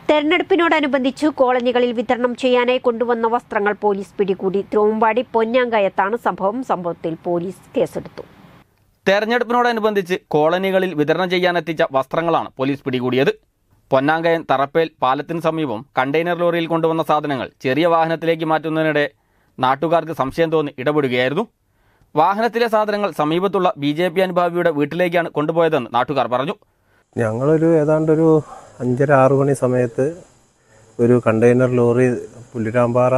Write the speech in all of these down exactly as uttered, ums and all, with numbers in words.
തെരഞ്ഞെടുപ്പിനോടനുബന്ധിച്ച് കോളനികളിൽ വിതരണം ചെയ്യാനായി കൊണ്ടുവന്ന വസ്ത്രങ്ങൾ പോലീസ് പിടികൂടി. തിരുവമ്പാടി പൊന്നാങ്കയത്താണ് സംഭവം. സംഭവത്തിൽ പോലീസ് കേസെടുത്തു. തെരഞ്ഞെടുപ്പിനോടനുബന്ധിച്ച് കോളനികളിൽ വിതരണം ചെയ്യാനെത്തിച്ച വസ്ത്രങ്ങളാണ് പോലീസ് പിടികൂടിയത്. പൊന്നാങ്കയം തറപ്പേൽ പാലത്തിന് സമീപം കണ്ടെയ്നർ ലോറിയിൽ കൊണ്ടുവന്ന സാധനങ്ങൾ ചെറിയ വാഹനത്തിലേക്ക് മാറ്റുന്നതിനിടെ നാട്ടുകാർക്ക് സംശയം തോന്നി ഇടപെടുകയായിരുന്നു. വാഹനത്തിലെ സാധനങ്ങൾ സമീപത്തുള്ള ബി ജെ പി അനുഭാവിയുടെ വീട്ടിലേക്കാണ് കൊണ്ടുപോയതെന്ന് നാട്ടുകാർ പറഞ്ഞു. ഞങ്ങളൊരു ഏതാണ്ടൊരു അഞ്ചര ആറു മണി സമയത്ത് ഒരു കണ്ടെയ്നർ ലോറി പുല്ലിരാമ്പാറ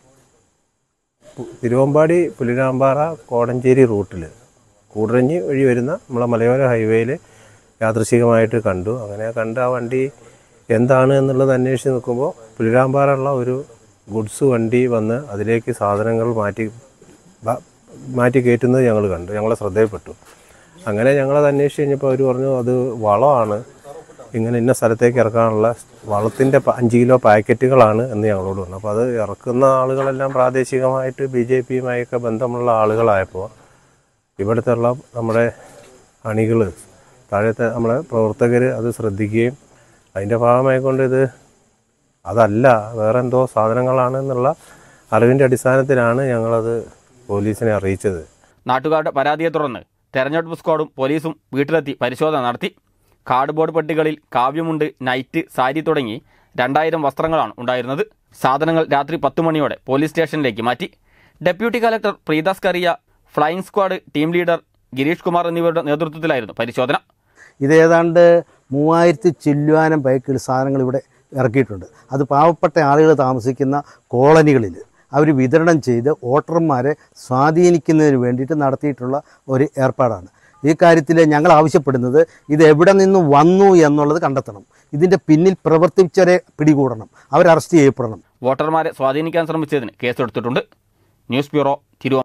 തിരുവമ്പാടി പുല്ലിരാമ്പാറ കോടഞ്ചേരി റൂട്ടിൽ കൂടരഞ്ഞി വഴി വരുന്ന നമ്മളെ മലയോര ഹൈവേയിൽ യാദൃശികമായിട്ട് കണ്ടു. അങ്ങനെ കണ്ട് ആ വണ്ടി എന്താണ് എന്നുള്ളത് അന്വേഷിച്ച് നിൽക്കുമ്പോൾ പുല്ലിരാമ്പാറുള്ള ഒരു ഗുഡ്സ് വണ്ടി വന്ന് അതിലേക്ക് സാധനങ്ങൾ മാറ്റി മാറ്റി കയറ്റുന്നത് ഞങ്ങൾ കണ്ടു. ഞങ്ങളെ ശ്രദ്ധയിൽപ്പെട്ടു. അങ്ങനെ ഞങ്ങളത് അന്വേഷിച്ച് കഴിഞ്ഞപ്പോൾ അവർ പറഞ്ഞു അത് വളമാണ്, ഇങ്ങനെ ഇന്ന സ്ഥലത്തേക്ക് ഇറക്കാനുള്ള വളത്തിൻ്റെ അഞ്ച് കിലോ പാക്കറ്റുകളാണ് എന്ന് ഞങ്ങളോട് പറഞ്ഞു. അപ്പോൾ അത് ഇറക്കുന്ന ആളുകളെല്ലാം പ്രാദേശികമായിട്ട് ബി ജെ പിയുമായൊക്കെ ബന്ധമുള്ള ആളുകളായപ്പോൾ ഇവിടുത്തെ ഉള്ള നമ്മുടെ അണികൾ താഴത്തെ നമ്മളെ പ്രവർത്തകർ അത് ശ്രദ്ധിക്കുകയും അതിൻ്റെ ഭാഗമായിക്കൊണ്ട് ഇത് അതല്ല വേറെ എന്തോ സാധനങ്ങളാണ് എന്നുള്ള അറിവിൻ്റെ അടിസ്ഥാനത്തിലാണ് ഞങ്ങളത് പോലീസിനെ അറിയിച്ചത്. നാട്ടുകാരുടെ പരാതിയെ തുടർന്ന് തെരഞ്ഞെടുപ്പ് സ്ക്വാഡും പോലീസും വീട്ടിലെത്തി പരിശോധന നടത്തി. കാർഡ്ബോർഡ് പെട്ടികളിൽ കാവ്യമുണ്ട്, നൈറ്റ്, സാരി തുടങ്ങി രണ്ടായിരം വസ്ത്രങ്ങളാണ് ഉണ്ടായിരുന്നത്. സാധനങ്ങൾ രാത്രി പത്ത് മണിയോടെ പോലീസ് സ്റ്റേഷനിലേക്ക് മാറ്റി. ഡെപ്യൂട്ടി കലക്ടർ പ്രീതാസ് കറിയ, flying squad team leader Girish Kumar എന്നിവരുടെ നേതൃത്വത്തിലായിരുന്നു പരിശോധന. ഇതേതാണ്ട് മൂവായിരത്തി ചില്ലുവാനം ബൈക്കിൽ സാധനങ്ങൾ ഇവിടെ ഇറക്കിയിട്ടുണ്ട്. അത് പാവപ്പെട്ട ആളുകൾ താമസിക്കുന്ന കോളനികളിൽ അവർ വിതരണം ചെയ്ത് വോട്ടർമാരെ സ്വാധീനിക്കുന്നതിന് വേണ്ടിയിട്ട് നടത്തിയിട്ടുള്ള ഒരു ഏർപ്പാടാണ്. ഈ കാര്യത്തിൽ ഞങ്ങൾ ആവശ്യപ്പെടുന്നത് ഇത് എവിടെ നിന്ന് വന്നു എന്നുള്ളത് കണ്ടെത്തണം. ഇതിൻ്റെ പിന്നിൽ പ്രവർത്തിച്ചവരെ പിടികൂടണം, അവർ അറസ്റ്റ് ചെയ്യപ്പെടണം. വോട്ടർമാരെ സ്വാധീനിക്കാൻ ശ്രമിച്ചതിന് കേസെടുത്തിട്ടുണ്ട്. News bureau, Thiruvananthapuram.